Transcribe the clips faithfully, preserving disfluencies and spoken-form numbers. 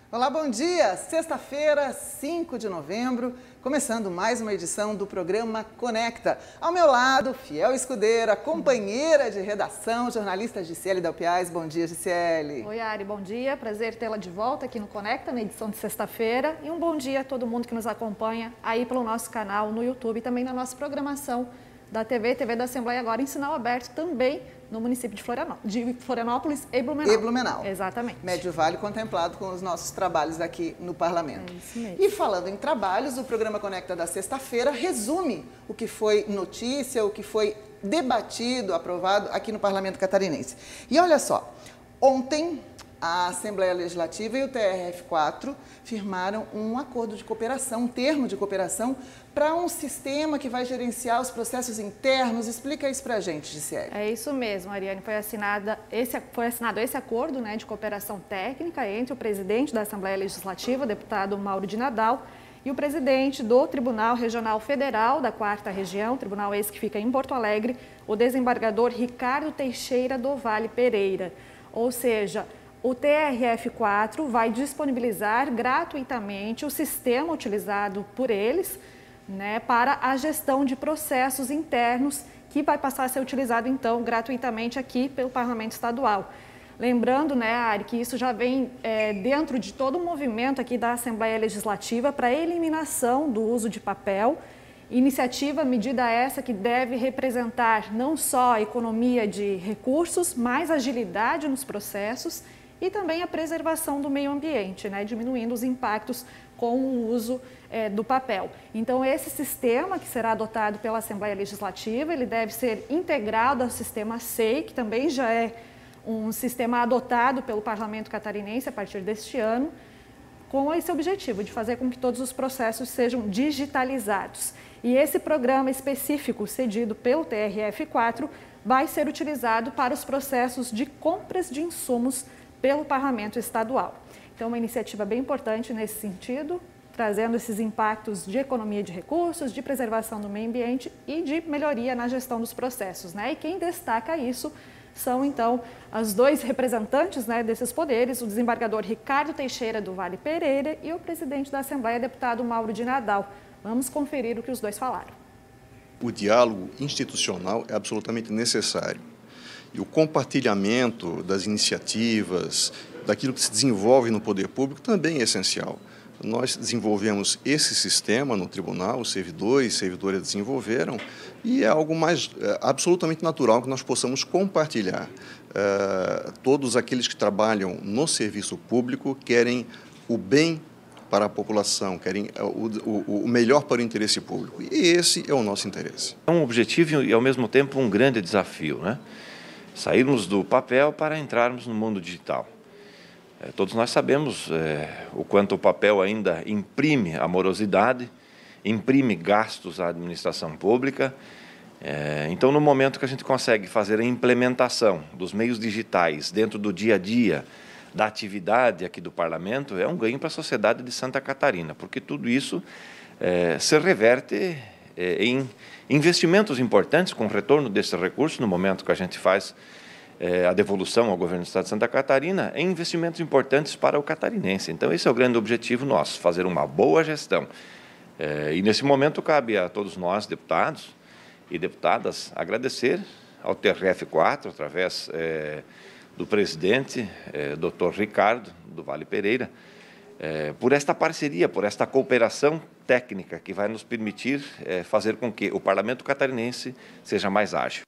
Olá, bom dia! Sexta-feira, cinco de novembro, começando mais uma edição do programa Conecta. Ao meu lado, fiel escudeira, companheira de redação, jornalista Gisele Dalpiaz. Bom dia, Gisele. Oi, Ari, bom dia. Prazer tê-la de volta aqui no Conecta, na edição de sexta-feira. E um bom dia a todo mundo que nos acompanha aí pelo nosso canal no YouTube e também na nossa programação da T V, T V da Assembleia, agora em sinal aberto também no município de Florianópolis, de Florianópolis e Blumenau. E Blumenau. Exatamente. Médio Vale contemplado com os nossos trabalhos aqui no Parlamento. É isso mesmo. E falando em trabalhos, o programa Conecta da sexta-feira resume o que foi notícia, o que foi debatido, aprovado aqui no Parlamento Catarinense. E olha só, ontem a Assembleia Legislativa e o T R F quatro firmaram um acordo de cooperação, um termo de cooperação para um sistema que vai gerenciar os processos internos. Explica isso para a gente, Gisele. É isso mesmo, Ariane. Foi, assinada esse, foi assinado esse acordo, né, de cooperação técnica entre o presidente da Assembleia Legislativa, o deputado Mauro de Nadal, e o presidente do Tribunal Regional Federal da quarta Região, tribunal esse que fica em Porto Alegre, o desembargador Ricardo Teixeira do Vale Pereira. Ou seja, o T R F quatro vai disponibilizar gratuitamente o sistema utilizado por eles, né, para a gestão de processos internos, que vai passar a ser utilizado, então, gratuitamente aqui pelo Parlamento Estadual. Lembrando, né, Ari, que isso já vem é, dentro de todo o movimento aqui da Assembleia Legislativa para a eliminação do uso de papel. Iniciativa, medida essa que deve representar não só a economia de recursos, mas agilidade nos processos e também a preservação do meio ambiente, né, diminuindo os impactos com o uso é, do papel. Então, esse sistema que será adotado pela Assembleia Legislativa, ele deve ser integrado ao sistema S E I, que também já é um sistema adotado pelo Parlamento Catarinense a partir deste ano, com esse objetivo de fazer com que todos os processos sejam digitalizados. E esse programa específico cedido pelo T R F quatro vai ser utilizado para os processos de compras de insumos pelo Parlamento Estadual. Então, uma iniciativa bem importante nesse sentido, trazendo esses impactos de economia de recursos, de preservação do meio ambiente e de melhoria na gestão dos processos, né? E quem destaca isso são, então, os dois representantes, né, desses poderes, o desembargador Ricardo Teixeira do Vale Pereira e o presidente da Assembleia, deputado Mauro de Nadal. Vamos conferir o que os dois falaram. O diálogo institucional é absolutamente necessário. E o compartilhamento das iniciativas, daquilo que se desenvolve no poder público também é essencial. Nós desenvolvemos esse sistema no tribunal, os servidores, servidoras desenvolveram, e é algo mais é, absolutamente natural que nós possamos compartilhar. É, todos aqueles que trabalham no serviço público querem o bem para a população, querem o, o, o melhor para o interesse público. E esse é o nosso interesse. É um objetivo e, ao mesmo tempo, um grande desafio, né? Sairmos do papel para entrarmos no mundo digital. É, todos nós sabemos é, o quanto o papel ainda imprime amorosidade, imprime gastos à administração pública. É, então, no momento que a gente consegue fazer a implementação dos meios digitais dentro do dia a dia da atividade aqui do Parlamento, é um ganho para a sociedade de Santa Catarina, porque tudo isso é, se reverte é, em investimentos importantes com retorno desse recurso, no momento que a gente faz é, a devolução ao governo do Estado de Santa Catarina, em investimentos importantes para o catarinense. Então, esse é o grande objetivo nosso, fazer uma boa gestão. É, e, nesse momento, cabe a todos nós, deputados e deputadas, agradecer ao T R F quatro, através é, do presidente, é, doutor Ricardo, do Vale Pereira, é, por esta parceria, por esta cooperação técnica que vai nos permitir é, fazer com que o Parlamento Catarinense seja mais ágil.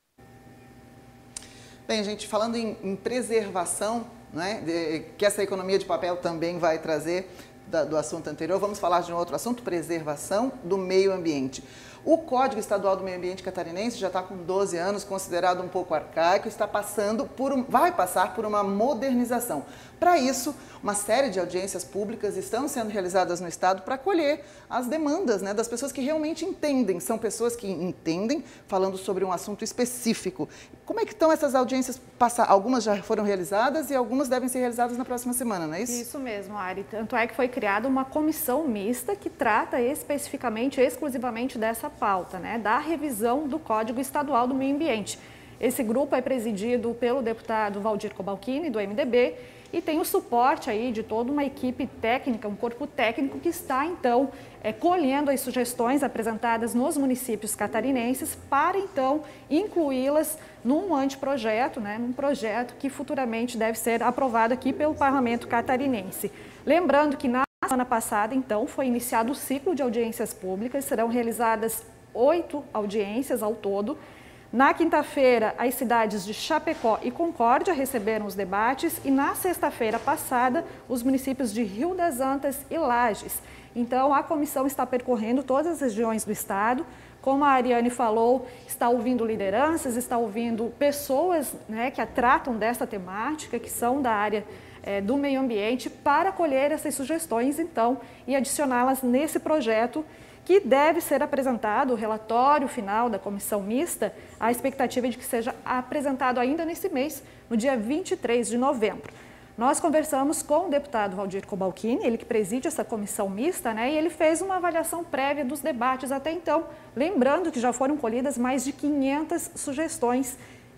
Bem, gente, falando em, em preservação, né, de, que essa economia de papel também vai trazer da, do assunto anterior, vamos falar de um outro assunto, preservação do meio ambiente. O Código Estadual do Meio Ambiente Catarinense já está com doze anos, considerado um pouco arcaico, está passando por um, vai passar por uma modernização. Para isso, uma série de audiências públicas estão sendo realizadas no Estado para colher as demandas, né, das pessoas que realmente entendem. São pessoas que entendem, falando sobre um assunto específico. Como é que estão essas audiências? Passar? Algumas já foram realizadas e algumas devem ser realizadas na próxima semana, não é isso? Isso mesmo, Ari. Tanto é que foi criada uma comissão mista que trata especificamente, exclusivamente dessa pauta, né, da revisão do Código Estadual do Meio Ambiente. Esse grupo é presidido pelo deputado Valdir Cobalcini, do M D B, e tem o suporte aí de toda uma equipe técnica, um corpo técnico que está, então, é, colhendo as sugestões apresentadas nos municípios catarinenses para, então, incluí-las num anteprojeto, né, num projeto que futuramente deve ser aprovado aqui pelo Parlamento catarinense. Lembrando que na semana passada, então, foi iniciado o ciclo de audiências públicas, serão realizadas oito audiências ao todo. Na quinta-feira, as cidades de Chapecó e Concórdia receberam os debates e na sexta-feira passada, os municípios de Rio das Antas e Lages. Então, a comissão está percorrendo todas as regiões do estado. Como a Ariane falou, está ouvindo lideranças, está ouvindo pessoas, né, que tratam dessa temática, que são da área é, do meio ambiente, para colher essas sugestões, então, e adicioná-las nesse projeto que deve ser apresentado, o relatório final da comissão mista, a expectativa é de que seja apresentado ainda nesse mês, no dia vinte e três de novembro. Nós conversamos com o deputado Valdir Cobalcini, ele que preside essa comissão mista, né, e ele fez uma avaliação prévia dos debates até então, lembrando que já foram colhidas mais de quinhentas sugestões,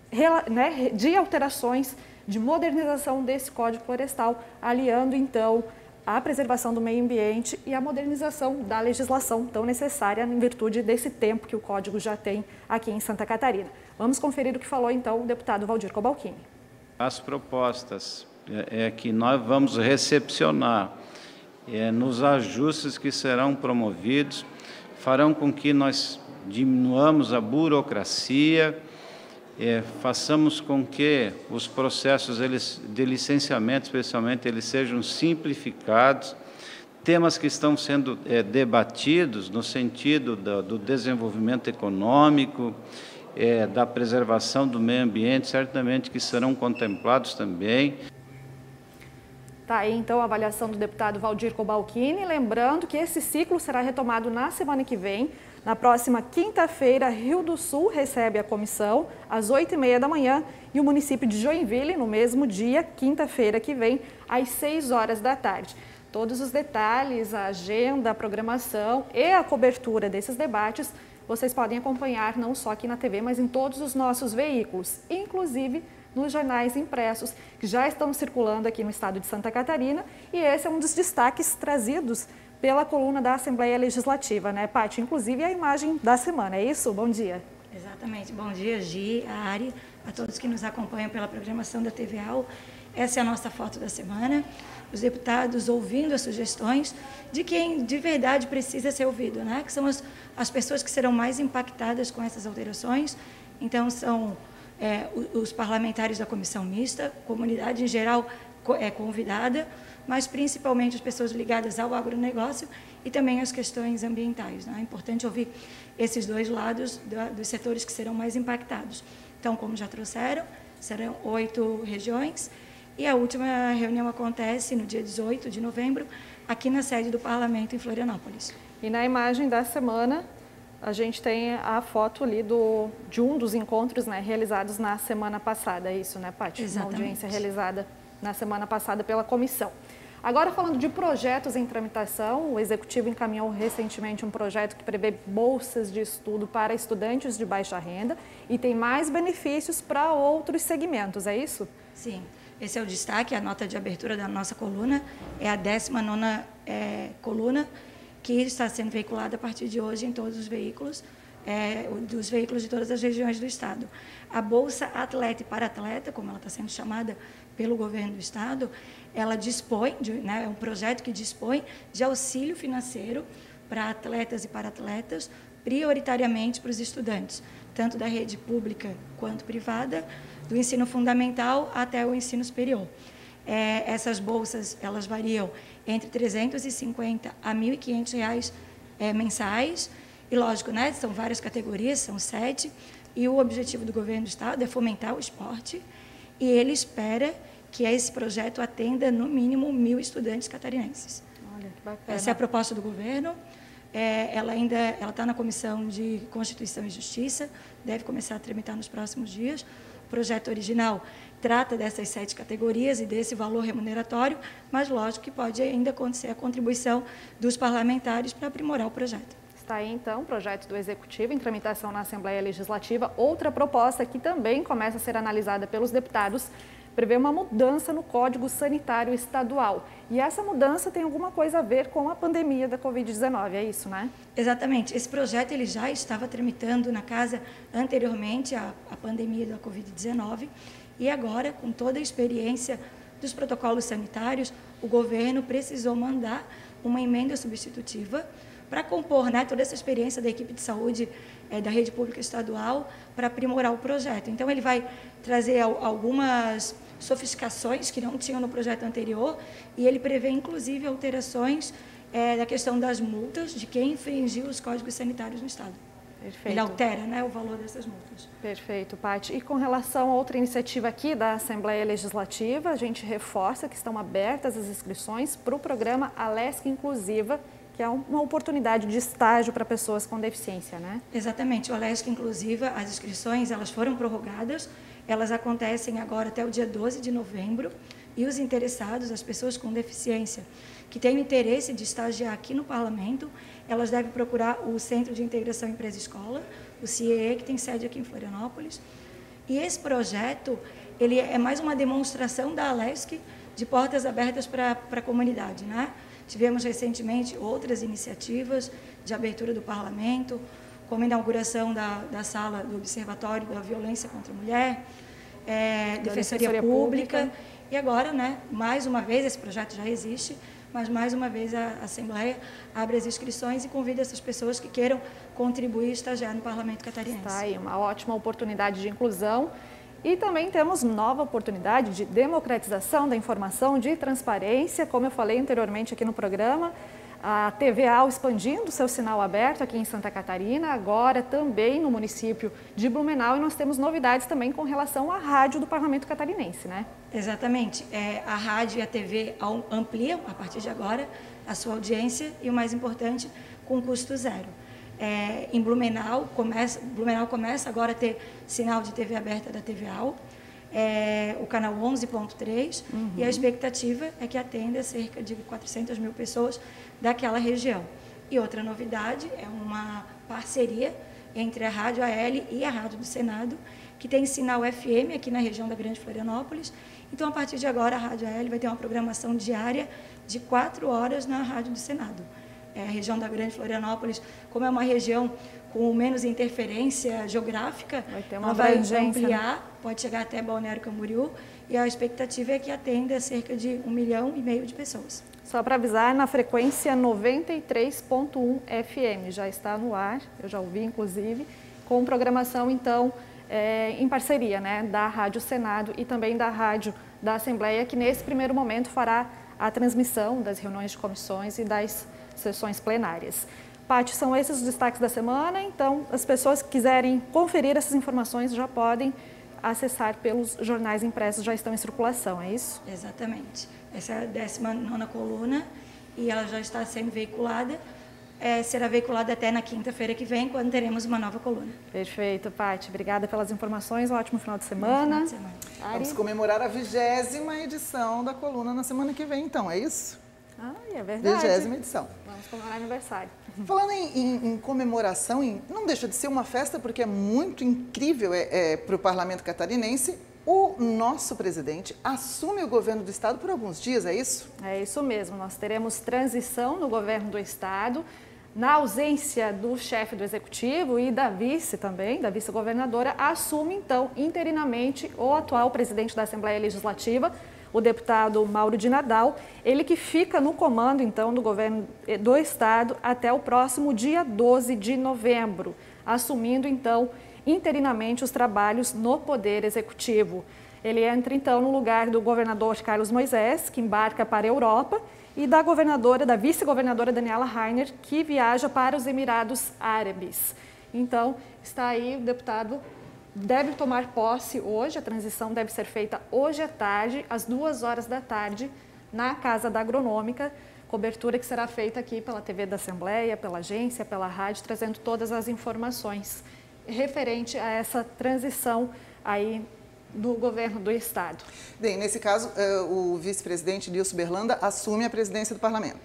né, de alterações, de modernização desse Código Florestal, aliando então a preservação do meio ambiente e a modernização da legislação tão necessária em virtude desse tempo que o Código já tem aqui em Santa Catarina. Vamos conferir o que falou então o deputado Valdir Cobalcini. As propostas é, é que nós vamos recepcionar é, nos ajustes que serão promovidos, farão com que nós diminuamos a burocracia, É, façamos com que os processos eles, de licenciamento, especialmente, eles sejam simplificados, temas que estão sendo é, debatidos no sentido do, do desenvolvimento econômico, é, da preservação do meio ambiente, certamente que serão contemplados também. Tá aí, então, a avaliação do deputado Valdir Cobalcini, lembrando que esse ciclo será retomado na semana que vem. Na próxima quinta-feira, Rio do Sul recebe a comissão às oito e meia da manhã e o município de Joinville, no mesmo dia, quinta-feira que vem, às seis horas da tarde. Todos os detalhes, a agenda, a programação e a cobertura desses debates, vocês podem acompanhar não só aqui na T V, mas em todos os nossos veículos, inclusive nos jornais impressos, que já estão circulando aqui no estado de Santa Catarina, e esse é um dos destaques trazidos pela coluna da Assembleia Legislativa, né, Paty? Inclusive a imagem da semana, é isso? Bom dia. Exatamente. Bom dia, Gi, a Ari, a todos que nos acompanham pela programação da T V A U. Essa é a nossa foto da semana. Os deputados ouvindo as sugestões de quem de verdade precisa ser ouvido, né? Que são as, as pessoas que serão mais impactadas com essas alterações. Então, são é, os parlamentares da comissão mista, comunidade em geral é convidada, mas principalmente as pessoas ligadas ao agronegócio e também as questões ambientais, né? É importante ouvir esses dois lados da, dos setores que serão mais impactados. Então, como já trouxeram, serão oito regiões e a última reunião acontece no dia dezoito de novembro, aqui na sede do Parlamento em Florianópolis. E na imagem da semana, a gente tem a foto ali do, de um dos encontros, né, realizados na semana passada, é isso, né, Paty? Exatamente. Uma audiência realizada na semana passada pela comissão. Agora, falando de projetos em tramitação, o Executivo encaminhou recentemente um projeto que prevê bolsas de estudo para estudantes de baixa renda e tem mais benefícios para outros segmentos, é isso? Sim, esse é o destaque, a nota de abertura da nossa coluna, é a décima nona é, coluna que está sendo veiculada a partir de hoje em todos os veículos, é, dos veículos de todas as regiões do Estado. A Bolsa Atleta e Para-Atleta, como ela está sendo chamada pelo governo do Estado, ela dispõe, de, né, é um projeto que dispõe de auxílio financeiro para atletas e para-atletas, prioritariamente para os estudantes, tanto da rede pública quanto privada, do ensino fundamental até o ensino superior. É, essas bolsas, elas variam entre trezentos e cinquenta a mil e quinhentos reais é, mensais, e lógico, né, são várias categorias, são sete, e o objetivo do governo do Estado é fomentar o esporte, e ele espera que esse projeto atenda, no mínimo, mil estudantes catarinenses. Olha, que bacana. Essa é a proposta do governo. É, ela ainda ela está na Comissão de Constituição e Justiça, deve começar a tramitar nos próximos dias. O projeto original trata dessas sete categorias e desse valor remuneratório, mas, lógico, que pode ainda acontecer a contribuição dos parlamentares para aprimorar o projeto. Está aí, então, o projeto do Executivo em tramitação na Assembleia Legislativa. Outra proposta que também começa a ser analisada pelos deputados prevê uma mudança no Código Sanitário Estadual. E essa mudança tem alguma coisa a ver com a pandemia da covid dezenove, é isso, né? Exatamente. Esse projeto ele já estava tramitando na Casa anteriormente à, à pandemia da covid dezenove e agora, com toda a experiência dos protocolos sanitários, o governo precisou mandar uma emenda substitutiva para compor, né, toda essa experiência da equipe de saúde é, da rede pública estadual para aprimorar o projeto. Então, ele vai trazer algumas sofisticações que não tinham no projeto anterior e ele prevê, inclusive, alterações é, da questão das multas de quem infringiu os códigos sanitários no Estado. Perfeito. Ele altera, né, o valor dessas multas. Perfeito, Paty. E com relação a outra iniciativa aqui da Assembleia Legislativa, a gente reforça que estão abertas as inscrições para o programa Alesc Inclusiva, que é uma oportunidade de estágio para pessoas com deficiência, né? Exatamente. O Alesc Inclusiva, as inscrições, elas foram prorrogadas, elas acontecem agora até o dia doze de novembro e os interessados, as pessoas com deficiência que têm interesse de estagiar aqui no Parlamento, elas devem procurar o Centro de Integração Empresa-Escola, o C I E, que tem sede aqui em Florianópolis. E esse projeto, ele é mais uma demonstração da Alesc de portas abertas para a comunidade, né? Tivemos recentemente outras iniciativas de abertura do Parlamento, como a inauguração da, da sala do Observatório da Violência contra a Mulher, é, Defensoria, Defensoria Pública, Pública, e agora, né, mais uma vez, esse projeto já existe, mas mais uma vez a Assembleia abre as inscrições e convida essas pessoas que queiram contribuir e estagiar no Parlamento Catarinense. Está aí, uma ótima oportunidade de inclusão. E também temos nova oportunidade de democratização da informação, de transparência, como eu falei anteriormente aqui no programa, a T V A expandindo seu sinal aberto aqui em Santa Catarina, agora também no município de Blumenau, e nós temos novidades também com relação à rádio do Parlamento Catarinense, né? Exatamente. É, a rádio e a T V ampliam, a partir de agora, a sua audiência e, o mais importante, com custo zero. É, em Blumenau começa, Blumenau começa agora a ter sinal de T V aberta da T V A, é, o canal onze ponto três, uhum. E a expectativa é que atenda cerca de quatrocentas mil pessoas daquela região. E outra novidade é uma parceria entre a Rádio A L e a Rádio do Senado, que tem sinal F M aqui na região da Grande Florianópolis. Então, a partir de agora, a Rádio A L vai ter uma programação diária de quatro horas na Rádio do Senado. É, a região da Grande Florianópolis, como é uma região com menos interferência geográfica, vai ter uma ela vai abrangência, ampliar, né? Pode chegar até Balneário Camboriú, e a expectativa é que atenda cerca de um milhão e meio de pessoas. Só para avisar, na frequência noventa e três ponto um F M, já está no ar, eu já ouvi inclusive, com programação então é, em parceria, né, da Rádio Senado e também da Rádio da Assembleia, que nesse primeiro momento fará a transmissão das reuniões de comissões e das sessões plenárias. Paty, são esses os destaques da semana, então as pessoas que quiserem conferir essas informações já podem acessar pelos jornais impressos, já estão em circulação, é isso? Exatamente. Essa é a décima nona coluna e ela já está sendo veiculada, é, será veiculada até na quinta-feira que vem, quando teremos uma nova coluna. Perfeito, Paty. Obrigada pelas informações, um ótimo final de semana. Um final de semana. Vamos comemorar a vigésima edição da coluna na semana que vem, então, é isso? Ah, é verdade. Vigésima edição. Vamos comemorar aniversário. Falando em, em, em comemoração, em, não deixa de ser uma festa, porque é muito incrível é, é, para o Parlamento Catarinense. O nosso presidente assume o governo do Estado por alguns dias, é isso? É isso mesmo. Nós teremos transição no governo do Estado, na ausência do chefe do Executivo e da vice também, da vice-governadora, assume então interinamente o atual presidente da Assembleia Legislativa, o deputado Mauro de Nadal, ele que fica no comando, então, do governo do Estado até o próximo dia doze de novembro, assumindo, então, interinamente os trabalhos no Poder Executivo. Ele entra, então, no lugar do governador Carlos Moisés, que embarca para a Europa, e da governadora, da vice-governadora Daniela Rainer, que viaja para os Emirados Árabes. Então, está aí o deputado deve tomar posse hoje, a transição deve ser feita hoje à tarde, às duas horas da tarde, na Casa da Agronômica, cobertura que será feita aqui pela T V da Assembleia, pela agência, pela rádio, trazendo todas as informações referente a essa transição aí do governo do Estado. Bem, nesse caso, o vice-presidente Nilson Berlanda assume a presidência do Parlamento.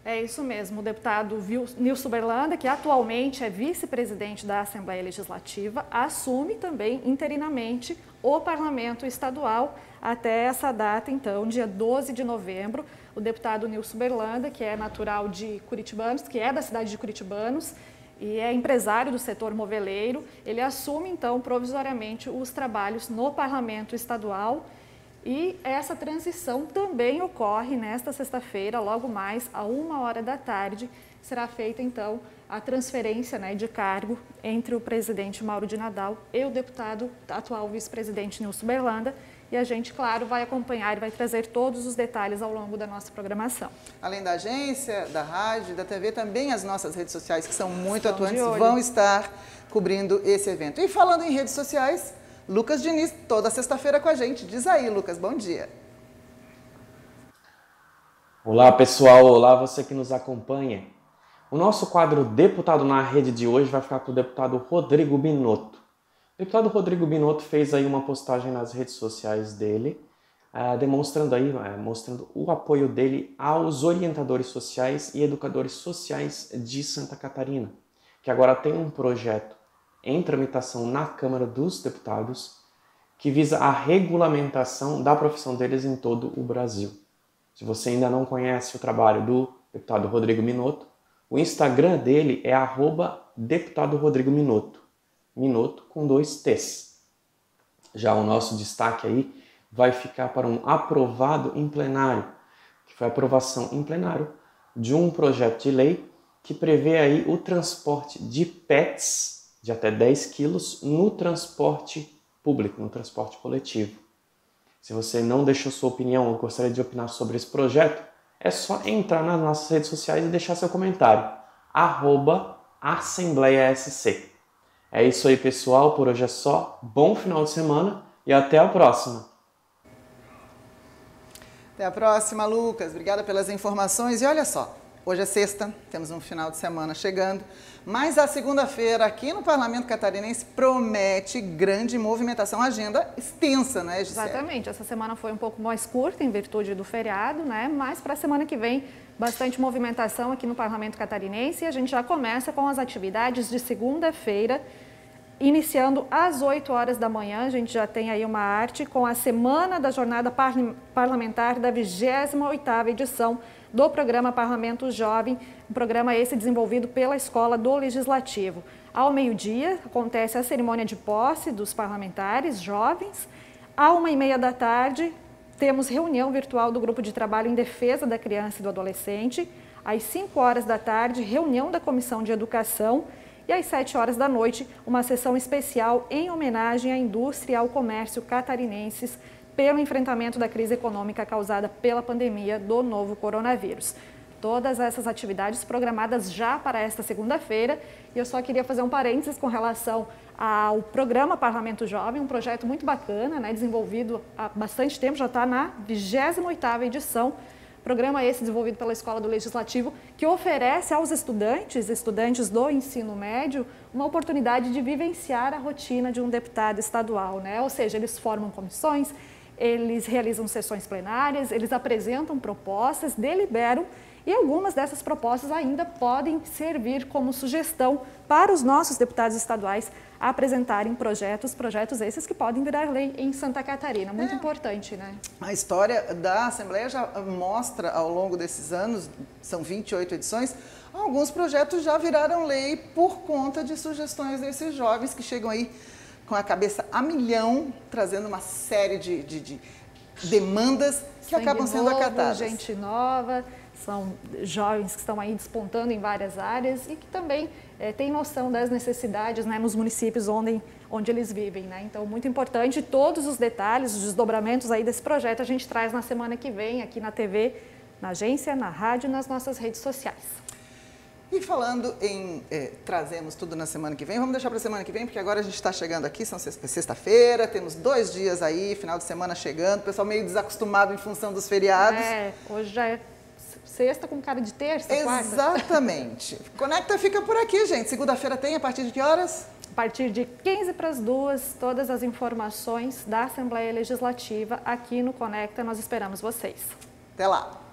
É isso mesmo, o deputado Nilson Berlanda, que atualmente é vice-presidente da Assembleia Legislativa, assume também interinamente o Parlamento Estadual até essa data, então, dia doze de novembro. O deputado Nilson Berlanda, que é natural de Curitibanos, que é da cidade de Curitibanos, e é empresário do setor moveleiro, ele assume, então, provisoriamente os trabalhos no Parlamento Estadual. E essa transição também ocorre nesta sexta-feira, logo mais, a uma hora da tarde, será feita, então, a transferência, né, de cargo entre o presidente Mauro de Nadal e o deputado atual vice-presidente Nilson Berlanda. E a gente, claro, vai acompanhar e vai trazer todos os detalhes ao longo da nossa programação. Além da agência, da rádio, da T V, também as nossas redes sociais, que são muito Estão atuantes, vão estar cobrindo esse evento. E falando em redes sociais, Lucas Diniz, toda sexta-feira com a gente. Diz aí, Lucas, bom dia. Olá, pessoal. Olá, você que nos acompanha. O nosso quadro Deputado na Rede de hoje vai ficar com o deputado Rodrigo Binotto. O deputado Rodrigo Binotto fez aí uma postagem nas redes sociais dele, uh, demonstrando aí, uh, mostrando o apoio dele aos orientadores sociais e educadores sociais de Santa Catarina, que agora tem um projeto em tramitação na Câmara dos Deputados, que visa a regulamentação da profissão deles em todo o Brasil. Se você ainda não conhece o trabalho do deputado Rodrigo Binotto, o Instagram dele é arroba deputado Rodrigo Binotto, Binotto com dois T's. Já o nosso destaque aí vai ficar para um aprovado em plenário, que foi a aprovação em plenário de um projeto de lei que prevê aí o transporte de pets de até dez quilos no transporte público, no transporte coletivo. Se você não deixou sua opinião ou gostaria de opinar sobre esse projeto, é só entrar nas nossas redes sociais e deixar seu comentário. arroba Assembleia S C. É isso aí, pessoal. Por hoje é só. Bom final de semana e até a próxima. Até a próxima, Lucas. Obrigada pelas informações. E olha só, hoje é sexta, temos um final de semana chegando, mas a segunda-feira aqui no Parlamento Catarinense promete grande movimentação, agenda extensa, né, Gisele? Exatamente, essa semana foi um pouco mais curta em virtude do feriado, né, mas para a semana que vem bastante movimentação aqui no Parlamento Catarinense e a gente já começa com as atividades de segunda-feira, iniciando às oito horas da manhã. A gente já tem aí uma arte com a Semana da Jornada Parlamentar da vigésima oitava edição do programa Parlamento Jovem, um programa esse desenvolvido pela Escola do Legislativo. Ao meio-dia acontece a cerimônia de posse dos parlamentares jovens. À uma e meia da tarde temos reunião virtual do Grupo de Trabalho em Defesa da Criança e do Adolescente. Às cinco horas da tarde, reunião da Comissão de Educação. E às sete horas da noite, uma sessão especial em homenagem à indústria e ao comércio catarinenses pelo enfrentamento da crise econômica causada pela pandemia do novo coronavírus. Todas essas atividades programadas já para esta segunda-feira. E eu só queria fazer um parênteses com relação ao programa Parlamento Jovem, um projeto muito bacana, né, desenvolvido há bastante tempo, já está na vigésima oitava edição. Programa esse desenvolvido pela Escola do Legislativo, que oferece aos estudantes, estudantes do ensino médio, uma oportunidade de vivenciar a rotina de um deputado estadual, né? Ou seja, eles formam comissões, eles realizam sessões plenárias, eles apresentam propostas, deliberam e algumas dessas propostas ainda podem servir como sugestão para os nossos deputados estaduais apresentarem projetos, projetos esses que podem virar lei em Santa Catarina. Muito é. importante, né? A história da Assembleia já mostra ao longo desses anos, são vinte e oito edições, alguns projetos já viraram lei por conta de sugestões desses jovens que chegam aí com a cabeça a milhão, trazendo uma série de, de, de demandas que Sangue acabam sendo novo, acatadas. Gente nova, são jovens que estão aí despontando em várias áreas e que também é, têm noção das necessidades, né, nos municípios onde, onde eles vivem, né? Então, muito importante, todos os detalhes, os desdobramentos aí desse projeto a gente traz na semana que vem aqui na T V, na agência, na rádio e nas nossas redes sociais. E falando em eh, trazemos tudo na semana que vem, vamos deixar para a semana que vem, porque agora a gente está chegando aqui, são sexta-feira, temos dois dias aí, final de semana chegando, o pessoal meio desacostumado em função dos feriados. É, hoje já é sexta com cara de terça, quarta. Exatamente. Conecta fica por aqui, gente. Segunda-feira tem, a partir de que horas? A partir de quinze para as duas, todas as informações da Assembleia Legislativa aqui no Conecta. Nós esperamos vocês. Até lá.